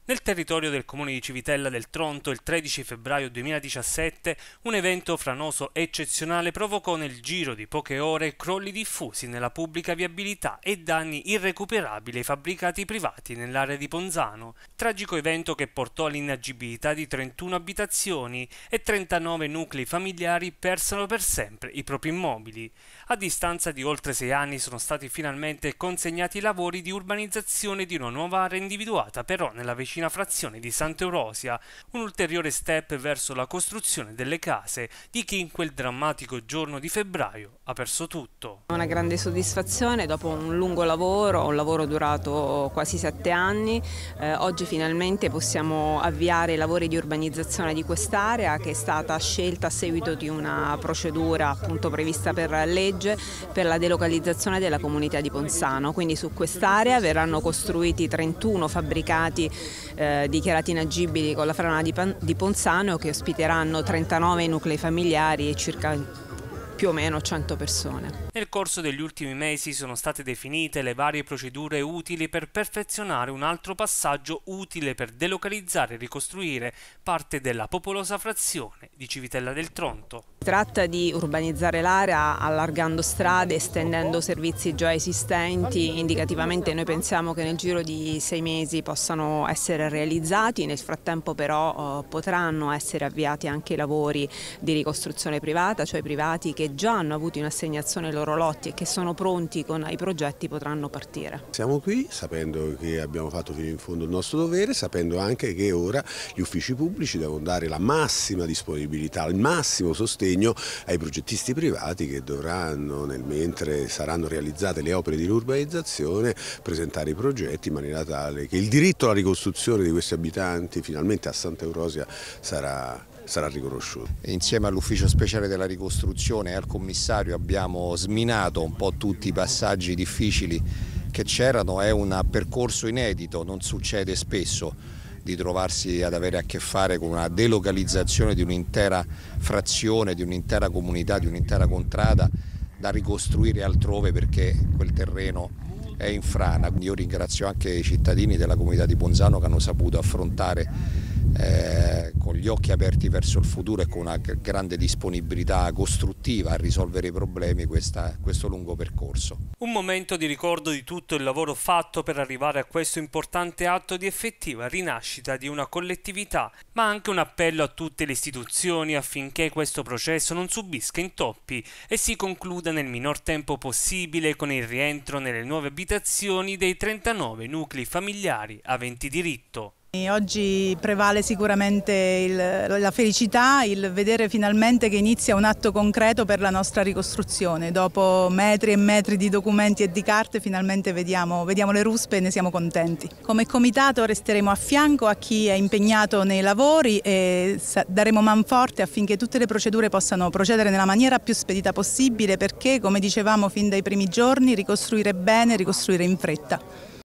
Nel territorio del comune di Civitella del Tronto, il 13 febbraio 2017, un evento franoso eccezionale provocò nel giro di poche ore crolli diffusi nella pubblica viabilità e danni irrecuperabili ai fabbricati privati nell'area di Ponzano. Tragico evento che portò all'inagibilità di 31 abitazioni e 39 nuclei familiari persero per sempre i propri immobili. A distanza di oltre 6 anni sono stati finalmente consegnati i lavori di urbanizzazione di una nuova area individuata però nella vicina frazione di Sant'Eurosia, un ulteriore step verso la costruzione delle case di chi in quel drammatico giorno di febbraio ha perso tutto. Una grande soddisfazione dopo un lungo lavoro, un lavoro durato quasi 7 anni. Oggi finalmente possiamo avviare i lavori di urbanizzazione di quest'area che è stata scelta a seguito di una procedura appunto prevista per legge per la delocalizzazione della comunità di Ponzano. Quindi su quest'area verranno costruiti 31 fabbricati dichiarati inagibili con la frana di Ponzano che ospiteranno 39 nuclei familiari e circa più o meno 100 persone. Nel corso degli ultimi mesi sono state definite le varie procedure utili per perfezionare un altro passaggio utile per delocalizzare e ricostruire parte della popolosa frazione di Civitella del Tronto. Si tratta di urbanizzare l'area allargando strade, estendendo servizi già esistenti. Indicativamente noi pensiamo che nel giro di 6 mesi possano essere realizzati, nel frattempo però potranno essere avviati anche i lavori di ricostruzione privata, cioè privati che già hanno avuto in assegnazione i loro lotti e che sono pronti con i progetti potranno partire. Siamo qui sapendo che abbiamo fatto fino in fondo il nostro dovere, sapendo anche che ora gli uffici pubblici devono dare la massima disponibilità, il massimo sostegno ai progettisti privati che dovranno, nel mentre saranno realizzate le opere di urbanizzazione, presentare i progetti in maniera tale che il diritto alla ricostruzione di questi abitanti finalmente a Sant'Eurosia sarà riconosciuto. Insieme all'ufficio speciale della ricostruzione e al commissario abbiamo sminato un po' tutti i passaggi difficili che c'erano, è un percorso inedito, non succede spesso di trovarsi ad avere a che fare con una delocalizzazione di un'intera frazione, di un'intera comunità, di un'intera contrada da ricostruire altrove perché quel terreno è in frana. Io ringrazio anche i cittadini della comunità di Ponzano che hanno saputo affrontare con gli occhi aperti verso il futuro e con una grande disponibilità costruttiva a risolvere i problemi questo lungo percorso. Un momento di ricordo di tutto il lavoro fatto per arrivare a questo importante atto di effettiva rinascita di una collettività, ma anche un appello a tutte le istituzioni affinché questo processo non subisca intoppi e si concluda nel minor tempo possibile con il rientro nelle nuove abitazioni dei 39 nuclei familiari aventi diritto. Oggi prevale sicuramente la felicità, il vedere finalmente che inizia un atto concreto per la nostra ricostruzione. Dopo metri e metri di documenti e di carte finalmente vediamo le ruspe e ne siamo contenti. Come comitato resteremo a fianco a chi è impegnato nei lavori e daremo manforte affinché tutte le procedure possano procedere nella maniera più spedita possibile perché, come dicevamo fin dai primi giorni, ricostruire bene, ricostruire in fretta.